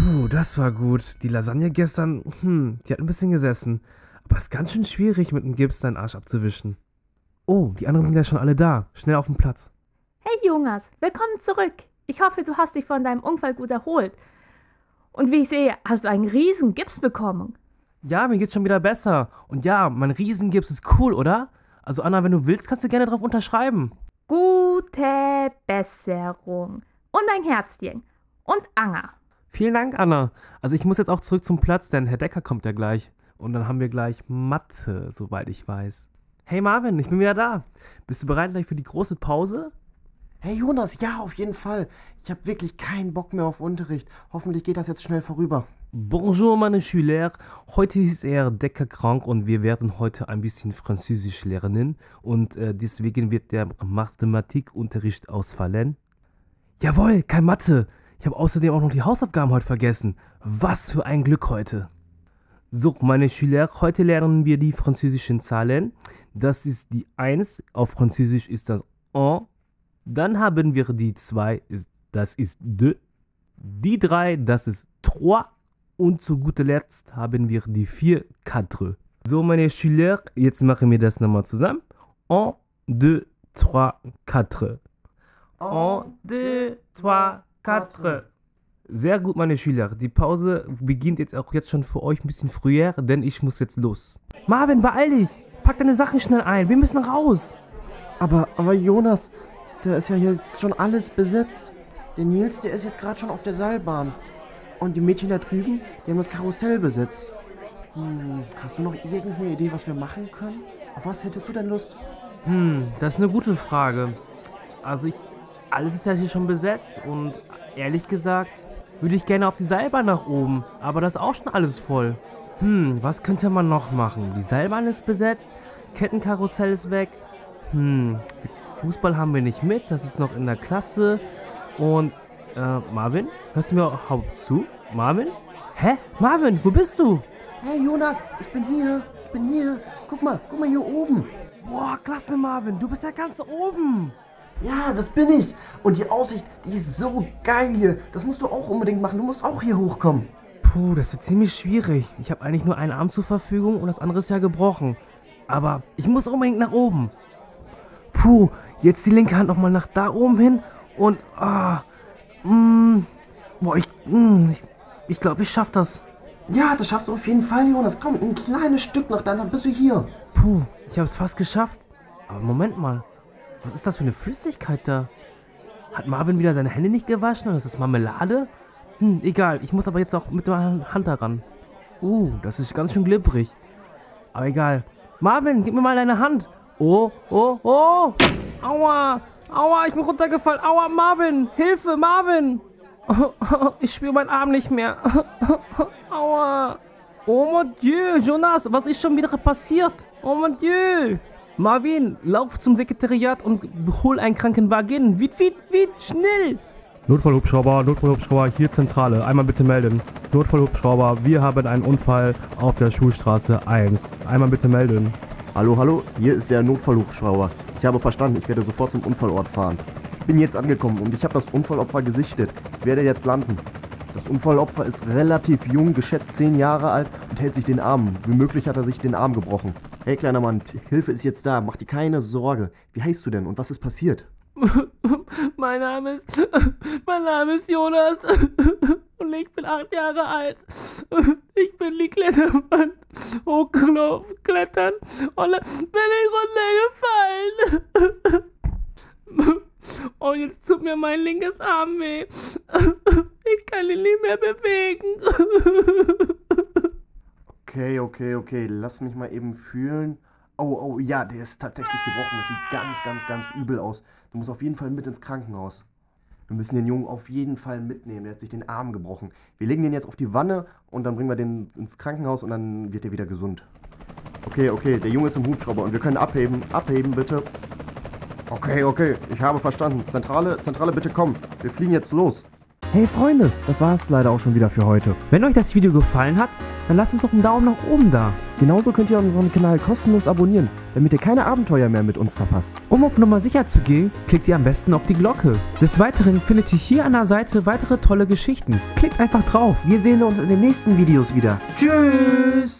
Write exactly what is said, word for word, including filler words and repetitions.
Puh, das war gut. Die Lasagne gestern, hm, die hat ein bisschen gesessen. Aber es ist ganz schön schwierig, mit dem Gips deinen Arsch abzuwischen. Oh, die anderen sind ja schon alle da. Schnell auf den Platz. Hey Jonas, willkommen zurück. Ich hoffe, du hast dich von deinem Unfall gut erholt. Und wie ich sehe, hast du einen riesen Gips bekommen. Ja, mir geht's schon wieder besser. Und ja, mein Riesengips ist cool, oder? Also Anna, wenn du willst, kannst du gerne drauf unterschreiben. Gute Besserung. Und ein Herzchen. Und Anger. Vielen Dank, Anna. Also ich muss jetzt auch zurück zum Platz, denn Herr Decker kommt ja gleich. Und dann haben wir gleich Mathe, soweit ich weiß. Hey Marvin, ich bin wieder da. Bist du bereit gleich für die große Pause? Hey Jonas, ja, auf jeden Fall. Ich habe wirklich keinen Bock mehr auf Unterricht. Hoffentlich geht das jetzt schnell vorüber. Bonjour, meine Schüler. Heute ist Herr Decker krank und wir werden heute ein bisschen Französisch lernen. Und äh, deswegen wird der Mathematikunterricht ausfallen. Jawohl, kein Mathe. Ich habe außerdem auch noch die Hausaufgaben heute vergessen. Was für ein Glück heute. So, meine Schüler, heute lernen wir die französischen Zahlen. Das ist die eins, auf Französisch ist das un. Dann haben wir die zwei, das ist deux. Die drei, das ist trois. Und zu guter Letzt haben wir die vier, quatre. So, meine Schüler, jetzt machen wir das nochmal zusammen. un, deux, trois, quatre. un, deux, trois, quatre. Sehr gut, meine Schüler. Die Pause beginnt jetzt auch jetzt schon für euch ein bisschen früher, denn ich muss jetzt los. Marvin, beeil dich. Pack deine Sachen schnell ein. Wir müssen raus. Aber, aber Jonas, da ist ja jetzt schon alles besetzt. Der Nils, der ist jetzt gerade schon auf der Seilbahn. Und die Mädchen da drüben, die haben das Karussell besetzt. Hm, hast du noch irgendeine Idee, was wir machen können? Auf was hättest du denn Lust? Hm, das ist eine gute Frage. Also ich, alles ist ja hier schon besetzt und ehrlich gesagt würde ich gerne auf die Seilbahn nach oben, aber das ist auch schon alles voll. Hm, was könnte man noch machen? Die Seilbahn ist besetzt, Kettenkarussell ist weg. Hm, Fußball haben wir nicht mit, das ist noch in der Klasse. Und, äh, Marvin, hörst du mir überhaupt zu? Marvin? Hä? Marvin, wo bist du? Hey Jonas, ich bin hier, ich bin hier. Guck mal, guck mal hier oben. Boah, klasse Marvin, du bist ja ganz oben. Ja, das bin ich. Und die Aussicht, die ist so geil hier. Das musst du auch unbedingt machen. Du musst auch hier hochkommen. Puh, das wird ziemlich schwierig. Ich habe eigentlich nur einen Arm zur Verfügung und das andere ist ja gebrochen. Aber ich muss unbedingt nach oben. Puh, jetzt die linke Hand nochmal nach da oben hin. Und, ah, mh, boah, ich, mh, ich, ich glaube, ich schaff das. Ja, das schaffst du auf jeden Fall, Jonas. Komm, ein kleines Stück noch, dann bist du hier. Puh, ich habe es fast geschafft. Aber Moment mal. Was ist das für eine Flüssigkeit da? Hat Marvin wieder seine Hände nicht gewaschen oder ist das Marmelade? Hm, egal. Ich muss aber jetzt auch mit der Hand daran. Uh, das ist ganz schön glibberig. Aber egal. Marvin, gib mir mal deine Hand. Oh, oh, oh. Aua, aua, ich bin runtergefallen. Aua, Marvin, Hilfe, Marvin. Ich spüre meinen Arm nicht mehr. Aua. Oh mon Dieu, Jonas, was ist schon wieder passiert? Oh mon Dieu. Marvin, lauf zum Sekretariat und hol einen Krankenwagen. Wied, wied, wied, schnell! Notfallhubschrauber, Notfallhubschrauber, hier Zentrale. Einmal bitte melden. Notfallhubschrauber, wir haben einen Unfall auf der Schulstraße eins. Einmal bitte melden. Hallo, hallo, hier ist der Notfallhubschrauber. Ich habe verstanden, ich werde sofort zum Unfallort fahren. Ich bin jetzt angekommen und ich habe das Unfallopfer gesichtet. Ich werde jetzt landen. Das Unfallopfer ist relativ jung, geschätzt zehn Jahre alt und hält sich den Arm. Womöglich hat er sich den Arm gebrochen. Hey kleiner Mann, Hilfe ist jetzt da, mach dir keine Sorge. Wie heißt du denn und was ist passiert? Mein Name ist, mein Name ist Jonas und ich bin acht Jahre alt. Ich bin die Kletterwand hochgelaufen, klettern und dann bin ich runtergefallen. Und jetzt tut mir mein linkes Arm weh. Ich kann ihn nicht mehr bewegen. Okay, okay, okay. Lass mich mal eben fühlen. Oh, oh, ja, der ist tatsächlich gebrochen. Das sieht ganz, ganz, ganz übel aus. Du musst auf jeden Fall mit ins Krankenhaus. Wir müssen den Jungen auf jeden Fall mitnehmen. Der hat sich den Arm gebrochen. Wir legen den jetzt auf die Wanne und dann bringen wir den ins Krankenhaus und dann wird er wieder gesund. Okay, okay, der Junge ist im Hubschrauber und wir können abheben. Abheben, bitte. Okay, okay, ich habe verstanden. Zentrale, Zentrale, bitte komm. Wir fliegen jetzt los. Hey Freunde, das war's leider auch schon wieder für heute. Wenn euch das Video gefallen hat, dann lasst uns doch einen Daumen nach oben da. Genauso könnt ihr unseren Kanal kostenlos abonnieren, damit ihr keine Abenteuer mehr mit uns verpasst. Um auf Nummer sicher zu gehen, klickt ihr am besten auf die Glocke. Des Weiteren findet ihr hier an der Seite weitere tolle Geschichten. Klickt einfach drauf. Wir sehen uns in den nächsten Videos wieder. Tschüss!